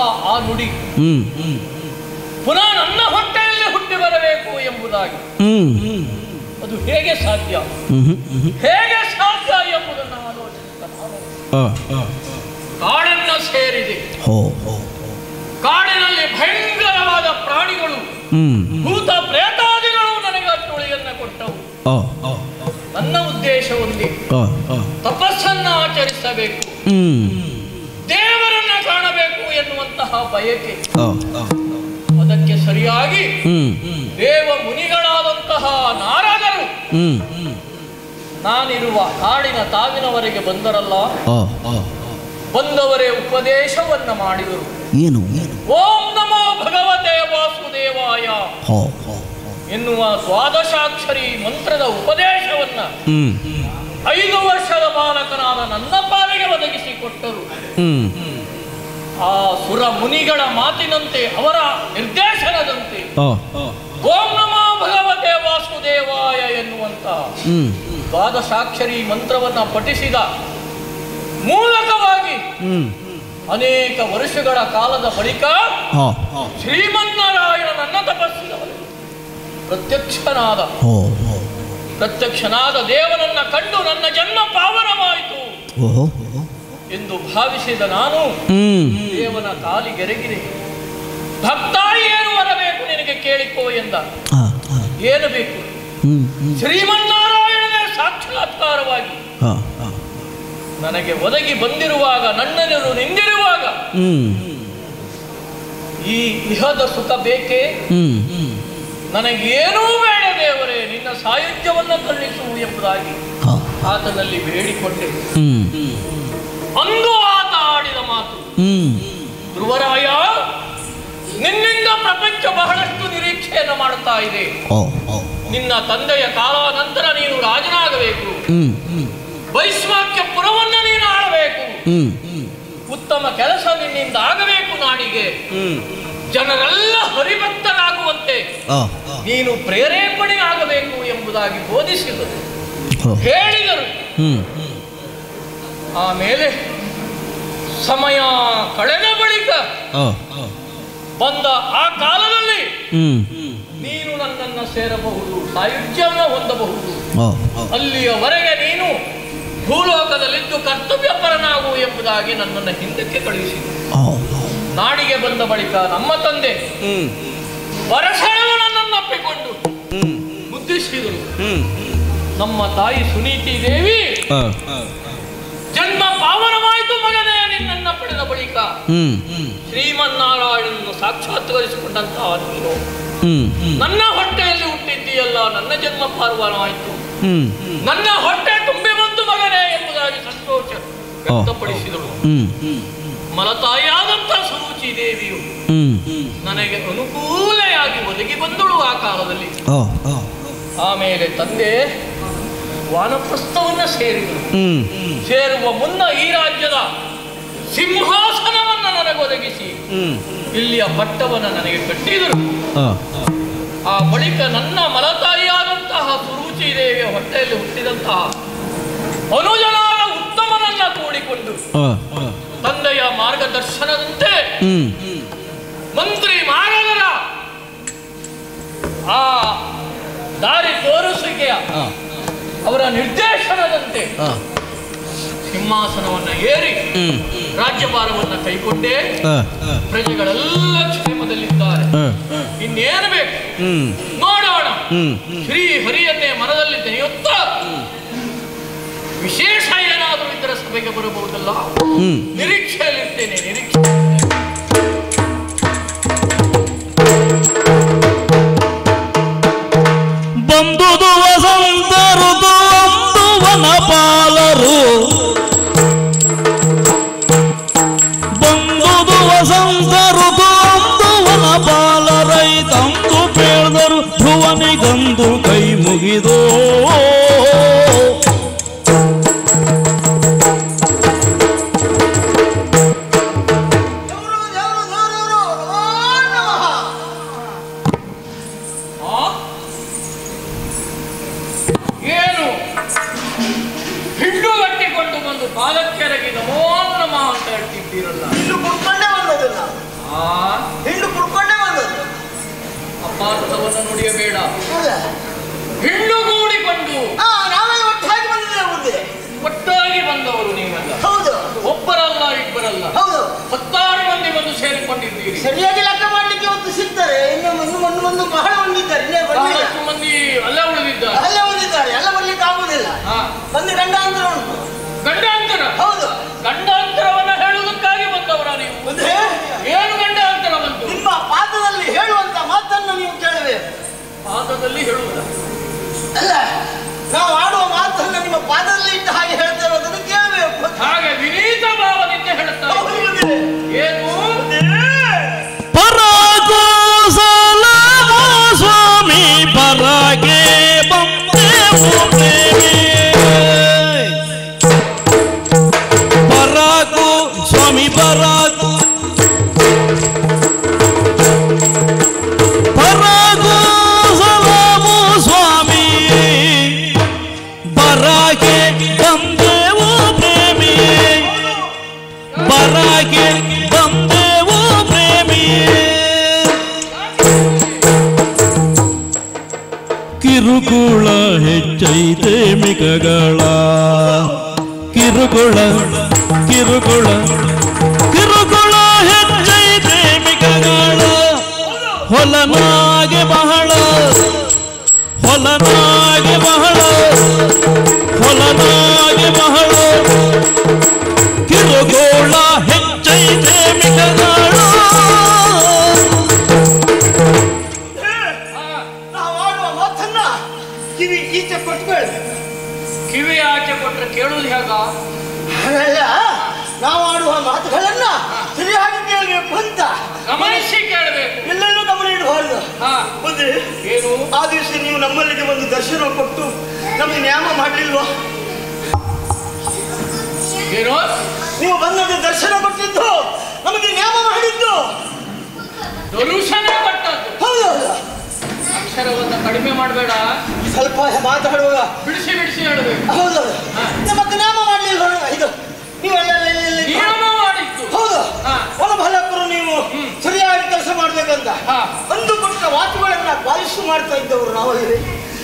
ಆ ನುಡಿ ಪುನಃ ನನ್ನ ಹೊಟ್ಟೆಯಲ್ಲಿ ಹುಟ್ಟಿ ಬರಬೇಕು ಎಂಬುದಾಗಿ ಅದು ಹೇಗೆ ಸಾಧ್ಯ ಎಂಬುದನ್ನು ಆಲೋಚಿಸುತ್ತಾ ಕಾಡನ್ನು ಸೇರಿದೆ. ಕಾಡಿನಲ್ಲಿ ಭಯಂಕರವಾದ ಪ್ರಾಣಿಗಳು, ಭೂತ ಪ್ರೇತಾದಿಗಳು ನನಗೆ ಅಟ್ಟುಳಿಯನ್ನು ಕೊಟ್ಟವು. ನನ್ನ ಉದ್ದೇಶ ಒಂದೇ, ತಪಸ್ಸನ್ನ ಆಚರಿಸಬೇಕು, ದೇವರನ್ನ ಕಾಣಬೇಕು ಎನ್ನುವಂತಹ ಬಯಕೆ. ಅದಕ್ಕೆ ಸರಿಯಾಗಿ ದೇವ ಮುನಿಗಳಾದಂತಹ ನಾರದರು ನಾನಿರುವ ಕಾಡಿನ ತಾವಿನವರೆಗೆ ಬಂದರಲ್ಲ, ಬಂದವರೇ ಉಪದೇಶವನ್ನ ಮಾಡಿದರು. ಓಂ ನಮೋ ಭಗವತೆ ವಾಸುದೇವಾಯ ಎನ್ನುವ ದ್ವಾದಶಾಕ್ಷರಿ ಮಂತ್ರದ ಉಪದೇಶವನ್ನ 5 ವರ್ಷದ ಬಾಲಕನಾದ ನನ್ನ ಪಾಲಿಗೆ ಒದಗಿಸಿಕೊಟ್ಟರು. ಆ ಸುರ ಮುನಿಗಳ ಮಾತಿನಂತೆ, ಅವರ ನಿರ್ದೇಶನದಂತೆ ಓಂ ನಮೋ ಭಗವತೆ ವಾಸುದೇವಾಯ ಎನ್ನುವಂತ ದ್ವಾದಶಾಕ್ಷರಿ ಮಂತ್ರವನ್ನ ಪಠಿಸಿದ ಮೂಲಕವಾಗಿ ಅನೇಕ ವರ್ಷಗಳ ಕಾಲದ ಬಳಿಕ ಶ್ರೀಮನ್ನಾರಾಯಣ ನನ್ನ ತಪಸ್ಸಿನವನು ಪ್ರತ್ಯಕ್ಷನಾದ ದೇವನನ್ನ ಕಂಡು ನನ್ನ ಜನ್ಮ ಪಾವನವಾಯಿತು ಎಂದು ಭಾವಿಸಿದ ನಾನು ದೇವನ ಕಾಲಿಗೆರಗಿದೆ. ಭಕ್ತ, ಏನು ಬರಬೇಕು ನಿನಗೆ ಕೇಳಿಕೋ ಎಂದ. ಏನು ಬೇಕು? ಶ್ರೀಮನ್ನಾರಾಯಣನೇ ಸಾಕ್ಷಾತ್ಕಾರವಾಗಿ ನನಗೆ ಒದಗಿ ಬಂದಿರುವಾಗ, ನನ್ನನ್ನು ನಿಂದಿರುವಾಗ ಈ ಇಹದ ಸುಖ ಬೇಕೇ? ನನಗೇನೂ ಬೇಡ ದೇವರೇ, ನಿನ್ನ ಸಾಯುಜ್ಯವನ್ನು ಕರುಣಿಸು ಎಂಬುದಾಗಿ ಆತನಲ್ಲಿ ಬೇಡಿಕೊಂಡೆ. ಅಂದು ಆತ ಆಡಿದ ಮಾತು, ಧ್ರುವರಾಯ, ನಿನ್ನಿಂದ ಪ್ರಪಂಚ ಬಹಳಷ್ಟು ನಿರೀಕ್ಷೆಯನ್ನು ಮಾಡುತ್ತಾ ಇದೆ. ನಿನ್ನ ತಂದೆಯ ಕಾಲಾನಂತರ ನೀನು ರಾಜನಾಗಬೇಕು, ವೈಶ್ವಾಕ್ಯ ಪುರವನ್ನು ನೀನು ಆಳಬೇಕು, ಉತ್ತಮ ಕೆಲಸ ನಿನ್ನಿಂದ ಆಗಬೇಕು, ನಾಡಿಗೆ ಜನರೆಲ್ಲ ಹರಿಭಕ್ತರಾಗುವಂತೆ ನೀನು ಪ್ರೇರೇಪಣೆ ಆಗಬೇಕು ಎಂಬುದಾಗಿ ಬೋಧಿಸಿದರು, ಹೇಳಿದರು. ಆಮೇಲೆ ಸಮಯ ಕಳೆದ ಬಳಿಕ ಬಂದ ಆ ಕಾಲದಲ್ಲಿ ನೀನು ನನ್ನನ್ನು ಸೇರಬಹುದು, ಸಾಯುಜ್ಯವನ್ನು ಹೊಂದಬಹುದು. ಅಲ್ಲಿಯವರೆಗೆ ನೀನು ಭೂಲೋಕದಲ್ಲಿದ್ದು ಕರ್ತವ್ಯಪರನಾಗು ಎಂಬುದಾಗಿ ನನ್ನನ್ನು ಹಿಂದಕ್ಕೆ ಕಳುಹಿಸಿದರು. ನಾಡಿಗೆ ಬಂದ ಬಳಿಕ ನಮ್ಮ ತಂದೆ ವರಸೆಯು ನನ್ನನ್ನು ಅಪ್ಪಿಕೊಂಡು ಮುದ್ದಿಸಿದರು. ನಮ್ಮ ತಾಯಿ ಸುನೀತಿ ದೇವಿ, ಜನ್ಮ ಪಾವನವಾಯಿತು ಮಗನೇ ನಿನ್ನನ್ನ ಪಡೆದ ಬಳಿಕ ಶ್ರೀಮನ್ನಾರಾಯಣನನ್ನು ಸಾಕ್ಷಾತ್ಕರಿಸಿಕೊಂಡಂತಹ ನೀನು ನನ್ನ ಹೊಟ್ಟೆಯಲ್ಲಿ ಹುಟ್ಟಿದ್ದೀಯಲ್ಲ, ನನ್ನ ಜನ್ಮ ಪಾವನವಾಯಿತು, ನನ್ನ ಹೊಟ್ಟೆ ತುಂಬಿ ಬಂತು ಮಗನೇ ಎಂಬುದಾಗಿ ಸಂತೋಷ ವ್ಯಕ್ತಪಡಿಸಿದಳು. ಮಲತಾಯಿಯಾದಂತಹ ಸುರುಚಿ ದೇವಿಯು ನನಗೆ ಅನುಕೂಲೆಯಾಗಿ ಒದಗಿ ಬಂದಳು ಆ ಕಾಲದಲ್ಲಿ. ಆಮೇಲೆ ತಂದೆ ವಾನಪ್ರಸ್ಥವನ್ನ ಸೇರಿದರು. ಸೇರುವ ಮುನ್ನ ಈ ರಾಜ್ಯದ ಸಿಂಹಾಸನವನ್ನು ನನಗೆ ಒದಗಿಸಿ ಇಲ್ಲಿಯ ಪಟ್ಟವನ್ನು ನನಗೆ ಕಟ್ಟಿದರು. ಆ ಬಳಿಕ ನನ್ನ ಮಲತಾಯಿಯಾದಂತಹ ಸುರುಚಿ ದೇವಿಯ ಹೊಟ್ಟೆಯಲ್ಲಿ ಹುಟ್ಟಿದಂತಹ ಅನುಜನಾದ ಉತ್ತಮನನ್ನ ಕೂಡಿಕೊಂಡು ತಂದೆಯ ಮಾರ್ಗದರ್ಶನದಂತೆ ಮಂತ್ರಿ ಮಾರಗರ ಆ ದಾರಿ ತೋರಿಸುವಿಕೆಯ ಅವರ ನಿರ್ದೇಶನದಂತೆ ಸಿಂಹಾಸನವನ್ನು ಏರಿ ರಾಜ್ಯಭಾರವನ್ನು ಕೈಗೊಂಡೇ ಪ್ರಜೆಗಳೆಲ್ಲ ಕ್ಷೇಮದಲ್ಲಿದ್ದಾರೆ. ಇನ್ನೇನು ಬೇಕು ನೋಡೋಣ. ಶ್ರೀ ಹರಿಯನ್ನೇ ಮನದಲ್ಲಿ ನೆನೆಯುತ್ತಾ ವಿಶೇಷ ಏನಾದರೂ ಇದರ ಸಭೆಗೆ ಬರಬಹುದಲ್ಲ, ನಿರೀಕ್ಷೆಯಲ್ಲಿರ್ತೇನೆ. ಬಂದುದು ವಸಂತ ಋತು ಒಂದು ವನಪಾಲರು, ಬಂದುದು ವಸಂತ ಋತು ಒಂದು ವನಪಾಲರೈತಂದು ಬೇಡದರು ಧ್ರುವನಿಗಂದು ಕೈ ಮುಗಿದೋ. ಪಾಲಕ್ಕೆರಗಿ ನಮೋ ನಮಃ ಅಂತ ಹೇಳ್ತಿದ್ದೀರಲ್ಲ, ಇದು ಕುತ್ಕೊಂಡೇ ಬಂದದಲ್ಲ. ಬೇಡ, ಹೆಣ್ಣುಗೂಡಿಕೊಂಡು ನಾವೆಲ್ಲ ಒಟ್ಟಾಗಿ ಬಂದಿದ್ದೇವೆ ಮುಂದೆ. ಒಟ್ಟಾಗಿ ಬಂದವರು ನೀವೆಲ್ಲ. ಹೌದು. ಒಬ್ಬರಲ್ಲ ಇಬ್ಬರಲ್ಲ, ಹೌದು. 16 ಮಂದಿ ಬಂದು ಸೇರಿಕೊಂಡಿದ್ದೀರಿ. ಸರಿಯಾಗಿ ಲೆಕ್ಕ ಮಾಡ್ಲಿಕ್ಕೆ ಒಂದು ಸಿಗ್ತಾರೆ, ಇನ್ನು ಬಹಳ ಬಂದಿದ್ದಾರೆ, ಇನ್ನೇ ಬಂದಿಲ್ಲ. 4 ಮಂದಿ ಅಲ್ಲೇ ಉಳಿದಿದ್ದಾರೆ. ಅಲ್ಲೇ ಬಂದಿದ್ದಾರೆ, ಎಲ್ಲ ಬರ್ಲಿಕ್ಕೆ ಆಗುದಿಲ್ಲ. ಒಂದು ಗಂಡಾಂತರ ಉಂಟು. ಗಂಡಾಂತರ? ಹೌದು. ಗಂಡಾಂತರವನ್ನ ಹೇಳುವುದಕ್ಕಾಗಿ ಬಂದವರ ನೀವು? ಏನು ಗಂಡಾಂತರ ಬಂತು? ನಿಮ್ಮ ಪಾದದಲ್ಲಿ ಹೇಳುವಂತ ಮಾತನ್ನು ನೀವು ಕೇಳಬೇಕು. ಪಾದದಲ್ಲಿ ಹೇಳುವುದ? ಅಲ್ಲ, ನಾವು ಆಡುವ ಮಾತನ್ನು ನಿಮ್ಮ ಪಾದದಲ್ಲಿ ಇಟ್ಟು ಹಾಗೆ ಹೇಳ್ತೇವೆ, ಅದನ್ನು ಕೇಳಬೇಕು. ಹಾಗೆ ವಿನೀತ ಭಾವದಿಂದ ಹೇಳುತ್ತಾರೆ. ಏನು? ಪರಾಗೋ ಸಲಾಮೋ ಸ್ವಾಮಿ ಪರಾಗೆ ಬಂದೇವು ಪ್ರೇಮಿ. ಪರಾಗೋ ಸ್ವಾಮಿ ಪರಾಗೋ ಪರಾಗೋ ಸಲಾಮೋ ಸ್ವಾಮಿ ಪರಾಗೆ ಬಂದೇವು ಪ್ರೇಮಿ. ಪರಾಗೆ ಬಂದೇವು ಪ್ರೇಮಿ. ಕಿರುಕುಳ ಹೆಚ್ಚೈತೆ ಮಿಗಗಳ ಕಿರುಕುಳ ಕಿರುಕುಳ ಕಿರುಕುಳ ಹೆಚ್ಚೈತೆ ಮಿಗಗಳ. ಹೊಲನಾಗೆ ಬಹಳ ಹೊಲನಾಗೆ ಬಹಳ ಹೊಲನಾಗೆ ಬಹಳ ಕಿರುಕುಳ ಹೆಚ್ಚೈತೆ ಮಿಗಗಳ. ನಾವು ಆಡುವ ಮಾತನ್ನ ಕಿವಿ ಈಚೆ ಕೊಟ್ಕೊಳ್ಳಿ. ಕಿವಿ ಆಚೆ ಕೊಟ್ರೆ ಕೇಳುವುದು ಹೇಗ? ಹಾಗಲ್ಲ, ನಾವು ಆಡುವ ಮಾತುಗಳನ್ನ ಸರಿಯಾಗಿ ಕೇಳಬೇಕು ಅಂತ ಗಮನಿಸಿ ಕೇಳಬೇಕು, ಎಲ್ಲೆಲ್ಲೂ ಗಮನ ಇಡಬಾರ್ದು. ಮುಂದೆ ಏನು? ಆ ದಿವಸ ನೀವು ನಮ್ಮಲ್ಲಿಗೆ ಒಂದು ದರ್ಶನ ಕೊಟ್ಟು ನಮಗೆ ನ್ಯಾಮ ಮಾಡಲಿಲ್ವಾ? ಏನು? ನೀವು ಬಂದದ್ದು ದರ್ಶನ ಕೊಟ್ಟಿದ್ದು, ನಮಗೆ ನ್ಯಾಮ ಮಾಡಿದ್ದು. ದರುಶನ ಕೊಟ್ಟದ್ದು. ಹೌದೌದು. ಅಕ್ಷರವನ್ನು ಕಡಿಮೆ ಮಾಡಬೇಡ, ಸ್ವಲ್ಪ ಮಾತಾಡುವಾಗ ಬಿಡಿಸಿ ಬಿಡಿಸಿ ಹೇಳಬೇಕು. ಹೌದೌದು. ಮತ್ತೆ ನ್ಯಾಮ ಮಾಡಲಿಲ್ಲ ಇದು ನೀವೆಲ್ಲ ನಿಯಮ ಮಾಡಿದ್ದು. ಹೌದು. ಒಳಭಲಕರು ನೀವು ಸರಿಯಾಗಿ ಕೆಲಸ ಮಾಡ್ಬೇಕಂತ ಅಂದು ಕೊಟ್ಟ ವಾಚುಗಳನ್ನ ಪಾಲಿಸು ಮಾಡ್ತಾ ಇದ್ದವರು ನಾವಲ್ಲಿ.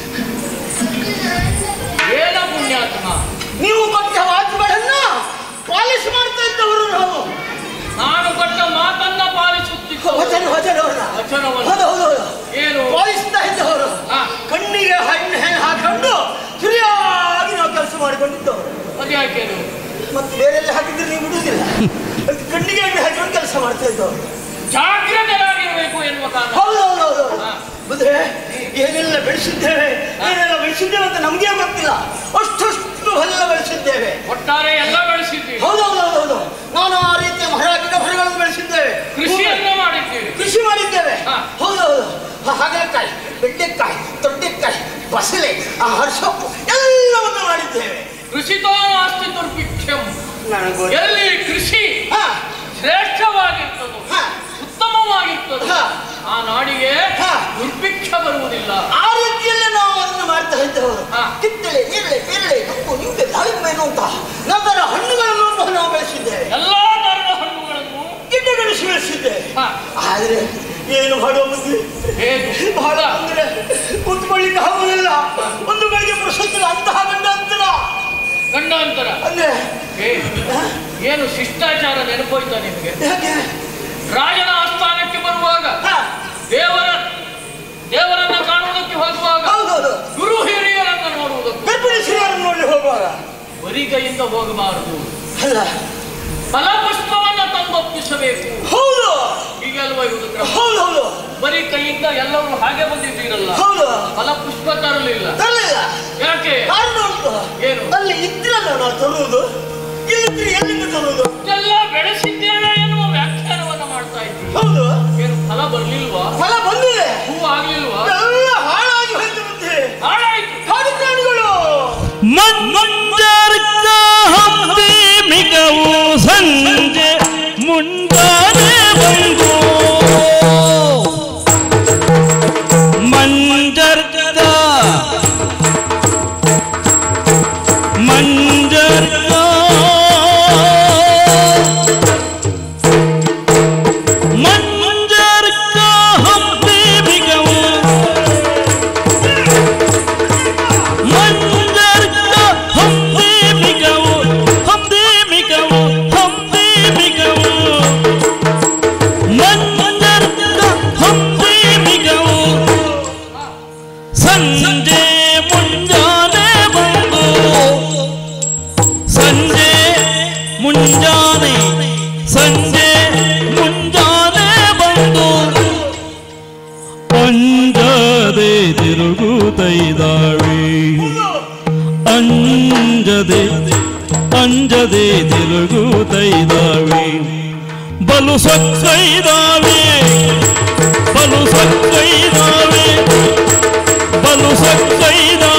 ಏನ ಪುಣ್ಯಾತ್ಮ, ನೀವು ಕೊಟ್ಟ ವಾಚುಗಳನ್ನ ಪಾಲಿಸು ಮಾಡ್ತಾ ಇದ್ದವರು ನಾವು. ನಾನು ಕೊಟ್ಟ ಮಾತನ್ನ ಪಾಲಿಸುತ್ತಿದ್ದ ವಚನವನ್ನು. ಹೌದು. ಏನು ಪಾಲಿಸ್ತಾ ಇದ್ದವರು, ಕಣ್ಣಿಗೆ ಹಣ್ಣು ಹಾಕೊಂಡು ಸರಿಯಾಗಿ ನಾವು ಕೆಲಸ ಮಾಡಿಕೊಂಡಿದ್ದವರು. ಅದ್ಯಾಕೇನು? ಮತ್ತೆ ಬೇರೆಲ್ಲ ಹಾಕಿದ್ರೆ ನೀವು ಬಿಡುವುದಿಲ್ಲ, ಕಣ್ಣಿಗೆ ಎಣ್ಣೆ ಹಾಕೊಂಡು ಕೆಲಸ ಮಾಡ್ತಾ ಇದ್ದವರು. ಜಾಗೃತರಾಗಿರಬೇಕು ಎನ್ನುವ ಕಾರಣ. ಹೌದೌದೌದು. ಅಂದ್ರೆ ಏನೆಲ್ಲ ಬೆಳೆಸಿದ್ದೇವೆ, ಏನೆಲ್ಲ ಬೆಳೆಸಿದ್ದೇವೆ ಅಂತ ನಮ್ಗೆ ಗೊತ್ತಿಲ್ಲ, ಅಷ್ಟು ಎಲ್ಲ ಬೆಳೆಸಿದ್ದೇವೆ. ಒಟ್ಟಾರೆ ಎಲ್ಲ ಬೆಳೆಸಿದ್ದೀವಿ. ಹೌದೌದೌದು. ನಾನು ಆ ರೀತಿಯ ಮರ ಗಿಡ ಮರಗಳನ್ನು ಬೆಳೆಸಿದ್ದೇವೆ, ಕೃಷಿಯನ್ನ ಮಾಡಿದ್ದೇವೆ. ಕೃಷಿ ಮಾಡಿದ್ದೇವೆ. ಹೌದೌದು. ಹಾಗಲಕಾಯಿ, ಬೆಂಡೆಕಾಯಿ, ತೊಂಡೆಕಾಯಿ, ಬಸಳೆ, ಹರ್ಸೊಪ್ಪು ಎಲ್ಲವನ್ನು ಮಾಡಿದ್ದೇವೆ. ಕೃಷಿತೋ ನಾಸ್ತಿ ದುರ್ಭಿಕ್ಷಂ. ಎಲ್ಲಿ ಕೃಷಿ ಶ್ರೇಷ್ಠವಾಗಿರ್ತದೋ, ಉತ್ತಮವಾಗಿರ್ತದೋ, ಆ ನಾಡಿಗೆ ದುರ್ಭಿಕ್ಷ ಬರುವುದಿಲ್ಲ. ಆ ರೀತಿಯಲ್ಲೇ ನಾವು ಅದನ್ನು ಮಾಡ್ತಾ ಇದ್ದವರು. ಕಿತ್ತಳೆ, ನೇರಳೆ, ಪೇರಳೆ, ಕಪ್ಪು, ನಿಂಬೆ, ದಾಳಿಂಬೆ ಎನ್ನುವಂತಹ ನಂತರ ಹಣ್ಣುಗಳನ್ನು ನಾವು ಬೆಳೆಸಿದ್ದೇವೆ. ಎಲ್ಲಾ ತರದ ಹಣ್ಣುಗಳನ್ನು ಗಿಡಗಳಿಸಿ ಬೆಳೆಸಿದ್ದೇವೆ. ಆದ್ರೆ ಏನು ಮಾಡುವ ಮುಂದೆ ಬಹಳ ಅಂದ್ರೆ ಕೂತ್ಕೊಳ್ಳಿಕ್ಕೆ ಆಗುವುದಿಲ್ಲ. ಒಂದು ಗಳಿಗೆ ಪ್ರಶಸ್ತಿ ಅಂತಹ ಗಂಡಾಂತರ ಅಂದ್ರೆ ಏನು ಶಿಷ್ಟಾಚಾರ ನೆನಪೋಯ್ತಾ ನಿಮಗೆ? ಯಾಕೆ? ರಾಜನ ಆಸ್ಥಾನಕ್ಕೆ ಬರುವಾಗ, ದೇವರನ್ನ ಕಾಣುವುದಕ್ಕೆ ಹೋಗುವಾಗ, ಗುರು ಹಿರಿಯರನ್ನ ನೋಡುವುದಕ್ಕೆ, ಗರ್ಭಿಣಿ ಶ್ರೀಯರನ್ನು ನೋಡಿ ಹೋಗುವಾಗ ಬರಿಗೈಯಿಂದ ಹೋಗಬಾರದು. ಅಲ್ಲ, ಫಲಪುಷ್ಪವನ್ನ ತಂದೊಪ್ಪಿಸಬೇಕು. ಹೌದು. ಹೀಗೆಲ್ವ ಇರುವುದು ಕ್ರಮ. ಹೌದೌದು. ಬರೀ ಕೈಯಿಂದ ಎಲ್ಲರೂ ಹಾಗೆ ಬಂದಿದ್ದೀರಲ್ಲ. ಹೌದು. ಫಲಪುಷ್ಪ ತರಲಿಲ್ಲ. ಯಾಕೆ? ಕಾರಣ ಉಂಟು. ಏನು? ಅಲ್ಲಿ ಇದ್ರಲ್ಲ ನಾವು ತರುವುದು, ಇಲ್ಲಿದ್ರೆ ಎಲ್ಲಿಂದ ತರುವುದು? ಎಲ್ಲ ಬೆಳೆಸಿದ್ದೇವೆ ಎನ್ನುವ ವ್ಯಾಖ್ಯಾನವನ್ನ ಮಾಡ್ತಾ ಇದ್ದೀವಿ. ಹೌದು. ಏನು ಫಲ ಬರ್ಲಿಲ್ವಾ? ಫಲ ಬಂದಿದೆ. ಹೂ ಆಗ್ಲಿಲ್ವಾ? ಎಲ್ಲ ಹಾಳಾಗಿ ಹೋಯ್ತು. ಮತ್ತೆ ಹಾಳಾಯ್ತು. ಕಾಡು ಪ್ರಾಣಿಗಳು ಮಂಜರ್ಗ ಹಂದಿ ಮಿಗವು ಸಂಜೆ ಮುಂಜಾನೆ ಬಂದು ಮಂಜರ್ಗ ಮಂಜರ್ಗ ಮಂಜರ್ಗ ಹಂದಿ ಮಿಗವು ಸಕ್ಕೈದಾವೆ ಬಲು ಸಕ್ಕೈದಾವೆ ಬಲು ಸಕ್ಕೈದಾವೆ